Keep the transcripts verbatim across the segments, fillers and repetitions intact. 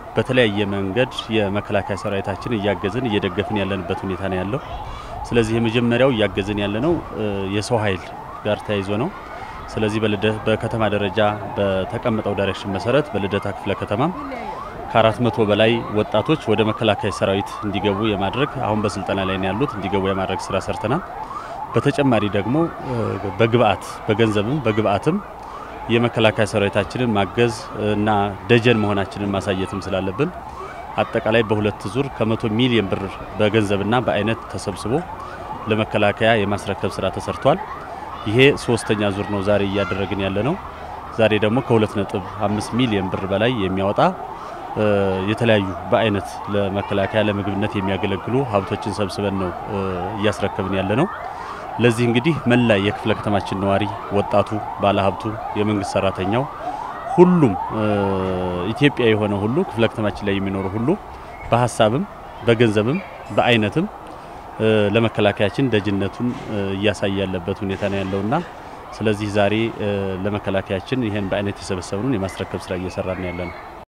በተለያየ መንገድ የመከላከያ ሰራዊታችን እያገዝን እየደገፍን ያለንበት ሁኔታ ነው ያለው። ስለዚህ የመጀመሪያው እያገዝን ያለነው የሰው ኃይል ጋር ተያይዞ ነው። ስለዚህ በከተማ ደረጃ በተቀመጠው ዳይሬክሽን መሰረት በልደታ ክፍለ ከተማ ከአራት መቶ በላይ ወጣቶች ወደ መከላከያ ሰራዊት እንዲገቡ የማድረግ አሁን በስልጠና ላይ ያሉት እንዲገቡ የማድረግ ስራ ሰርተናል። በተጨማሪ ደግሞ በግብአት በገንዘብም በግብአትም የመከላከያ ሰራዊታችንን ማገዝ እና ደጀን መሆናችንን ማሳየትም ስላለብን አጠቃላይ በሁለት ዙር ከመቶ ሚሊዮን ብር በገንዘብና በአይነት ተሰብስቦ ለመከላከያ የማስረከብ ስራ ተሰርቷል። ይሄ ሶስተኛ ዙር ነው ዛሬ እያደረግን ያለነው። ዛሬ ደግሞ ከሁለት ነጥብ አምስት ሚሊዮን ብር በላይ የሚያወጣ የተለያዩ በአይነት ለመከላከያ ለምግብነት የሚያገለግሉ ሀብቶችን ሰብስበን ነው እያስረከብን ያለነው። ለዚህ እንግዲህ መላ የክፍለ ከተማችን ነዋሪ ወጣቱ ባለሀብቱ የመንግስት ሰራተኛው ሁሉም ኢትዮጵያ የሆነ ሁሉ ክፍለ ከተማችን ላይ የሚኖር ሁሉ በሐሳብም በገንዘብም በአይነትም ለመከላከያችን ደጅነቱን እያሳየ ያለበት ሁኔታ ነው ያለውና ስለዚህ ዛሬ ለመከላከያችን ይሄን በአይነት የሰበሰብነውን የማስረከብ ስራ እየሰራን ያለነው።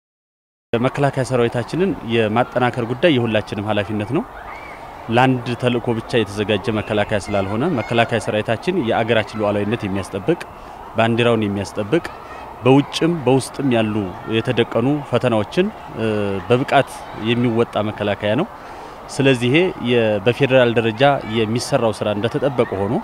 መከላከያ ሰራዊታችንን የማጠናከር ጉዳይ የሁላችንም ኃላፊነት ነው። ላንድ ተልእኮ ብቻ የተዘጋጀ መከላከያ ስላልሆነ መከላከያ ሰራዊታችን የአገራችን ሉዓላዊነት የሚያስጠብቅ ባንዲራውን የሚያስጠብቅ በውጭም በውስጥም ያሉ የተደቀኑ ፈተናዎችን በብቃት የሚወጣ መከላከያ ነው። ስለዚህ ይሄ በፌደራል ደረጃ የሚሰራው ስራ እንደተጠበቀ ሆኖ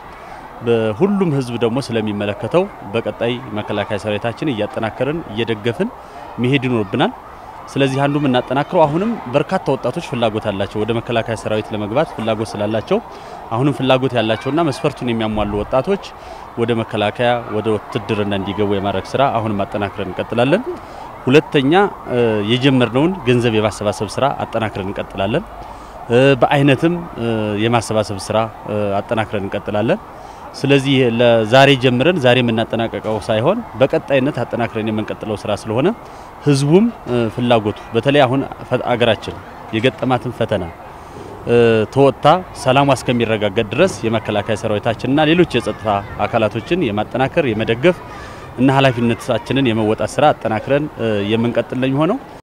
በሁሉም ህዝብ ደግሞ ስለሚመለከተው በቀጣይ መከላከያ ሰራዊታችን እያጠናከርን እየደገፍን መሄድ ይኖርብናል። ስለዚህ አንዱም እናጠናክረው አሁንም በርካታ ወጣቶች ፍላጎት አላቸው ወደ መከላከያ ሰራዊት ለመግባት ፍላጎት ስላላቸው አሁንም ፍላጎት ያላቸውና መስፈርቱን የሚያሟሉ ወጣቶች ወደ መከላከያ ወደ ውትድርና እንዲገቡ የማድረግ ስራ አሁንም አጠናክረን እንቀጥላለን። ሁለተኛ የጀመርነውን ገንዘብ የማሰባሰብ ስራ አጠናክረን እንቀጥላለን። በአይነትም የማሰባሰብ ስራ አጠናክረን እንቀጥላለን። ስለዚህ ለዛሬ ጀምረን ዛሬ የምናጠናቀቀው ሳይሆን በቀጣይነት አጠናክረን የምንቀጥለው ስራ ስለሆነ ህዝቡም ፍላጎቱ በተለይ አሁን አገራችን የገጠማትን ፈተና ተወጣ ሰላም እስከሚረጋገጥ ድረስ የመከላከያ ሰራዊታችንና ሌሎች የጸጥታ አካላቶችን የማጠናከር የመደገፍ እና ኃላፊነታችንን የመወጣት ስራ አጠናክረን የምንቀጥል ነው የሚሆነው።